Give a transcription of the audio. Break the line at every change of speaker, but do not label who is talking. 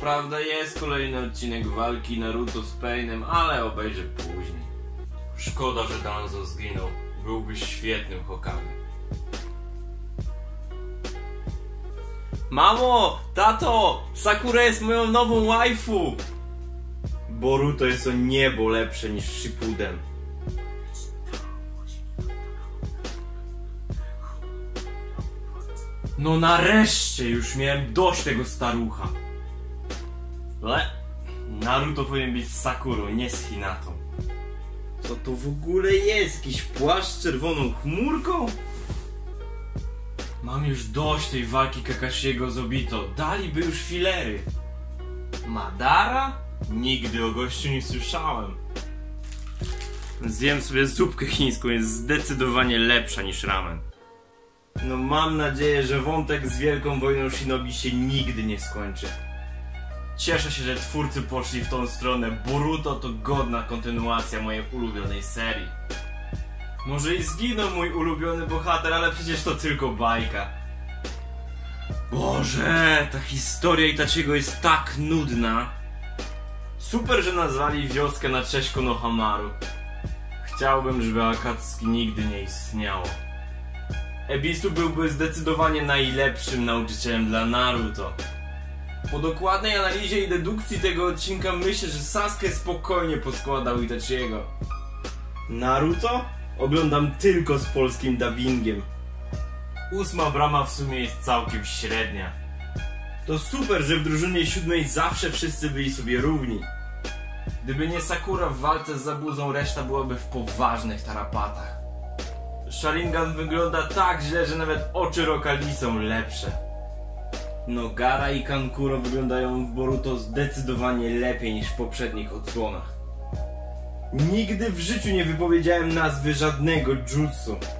prawda jest kolejny odcinek walki Naruto z Painem, ale obejrzę później. Szkoda, że Danzo zginął. Byłby świetnym Hokage. Mamo! Tato! Sakura jest moją nową waifu! Boruto jest o niebo lepsze niż Shippuden. No nareszcie! Już miałem dość tego starucha. Ale Naruto powinien być z Sakurą, nie z Hinatą. Co to w ogóle jest? Jakiś płaszcz z czerwoną chmurką? Mam już dość tej walki Kakashiego z Obito. Daliby już filery. Madara? Nigdy o gościu nie słyszałem. Zjem sobie zupkę chińską, jest zdecydowanie lepsza niż ramen. No mam nadzieję, że wątek z Wielką Wojną Shinobi się nigdy nie skończy. Cieszę się, że twórcy poszli w tą stronę. Boruto to godna kontynuacja mojej ulubionej serii. Może i zginął mój ulubiony bohater, ale przecież to tylko bajka. Boże, ta historia Itachiego jest tak nudna. Super, że nazwali wioskę na cześć Konohamaru. Chciałbym, żeby Akatsuki nigdy nie istniało. Ebisu byłby zdecydowanie najlepszym nauczycielem dla Naruto. Po dokładnej analizie i dedukcji tego odcinka myślę, że Sasuke spokojnie poskładał Itachiego. Naruto? Oglądam tylko z polskim dubbingiem. 8. brama w sumie jest całkiem średnia. To super, że w drużynie 7 zawsze wszyscy byli sobie równi. Gdyby nie Sakura w walce z Zabuzą, reszta byłaby w poważnych tarapatach. Sharingan wygląda tak źle, że nawet oczy Rokali są lepsze. Nogara i Kankuro wyglądają w Boruto zdecydowanie lepiej niż w poprzednich odsłonach. Nigdy w życiu nie wypowiedziałem nazwy żadnego jutsu.